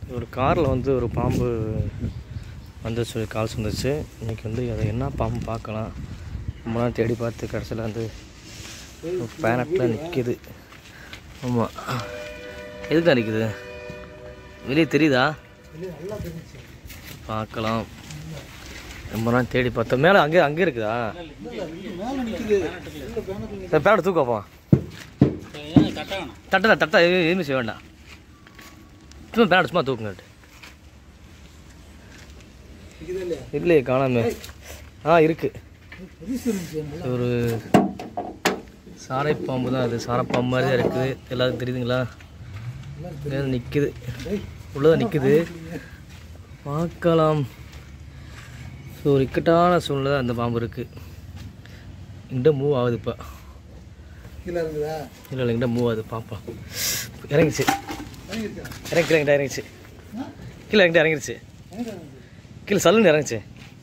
ஒரு காரில் வந்து ஒரு பாம்பு வந்து சொல்லி கால்ஸ் வந்துச்சு. இன்றைக்கி வந்து அதை என்ன பாம்பு பார்க்கலாம். ரொம்ப நாள் தேடி பார்த்து கடைசியில் வந்து பேனட்டில் நிற்கிது. ஆமாம், எதுக்கு தான் நிற்கிது? வெளியே தெரியுதா? பார்க்கலாம். ரொம்ப நாள் தேடி பார்த்தோம். மேலே அங்கே இருக்குதா? பேனட் தூக்கப்பா. தட்டா எதுவுமே செய்ய வேண்டாம். சும்மா பேனட் சும்மா தூக்குங்க. இல்லையே காணாமே. இருக்கு. ஒரு சாரை பாம்பு தான். அது சாரை பாம்பு மாதிரி தான் இருக்குது. எல்லாருக்கும் தெரியுதுங்களா? நிற்குது, உள்ளதான் நிற்குது. பார்க்கலாம். ஸோ ஒரு இக்கட்டான சூழ்நிலை அந்த பாம்பு இருக்குது. இங்கிட்ட மூவ் ஆகுது. இப்போ இல்லை இங்கிட்ட மூவ் ஆகுது. பாப்பா இறங்கிச்சு. இறங்கிச்சு கீழே இறங்கிருச்சு. கீழே சல்லுன்னு இறங்குச்சு.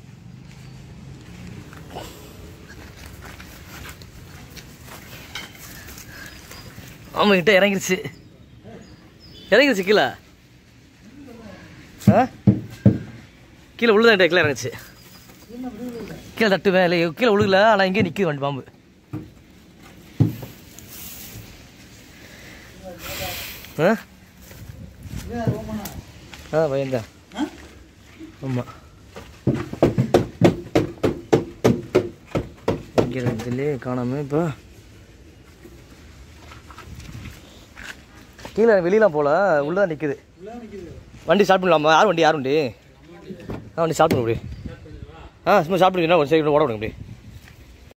ஆமாம், கிட்ட இறங்கிருச்சு கீழே. கீழே உழுதான் கீழே இறங்குச்சு. கீழே தட்டுவேன் இல்லை, கீழே உழுகல. ஆனால் இங்கே நிற்கிது வண்டி பாம்பு. பயந்தேன். ஆமாம், இங்கே இதுலேயே காணாமல். இப்போ கீழே வெளியெலாம் போகல, உள்ளதான் நிற்குது. வண்டி ஸ்டார்ட் பண்ணலாமா? யார் வண்டி? வண்டி ஸ்டார்ட் பண்ண அப்படி. சும்மா ஸ்டார்ட் பண்ணிங்கன்னா ஒரு சைக்கிள் ஓட விடுங்க அப்படி.